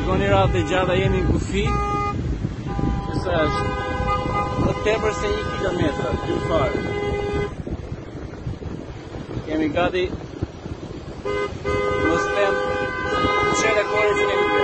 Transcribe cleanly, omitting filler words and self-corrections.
Shikoni radhë e gjata, jemi në kufi. Kësa është më tepër se 1 kilometër, dy farë. Kemi gati mos tem çelë kohë që kemi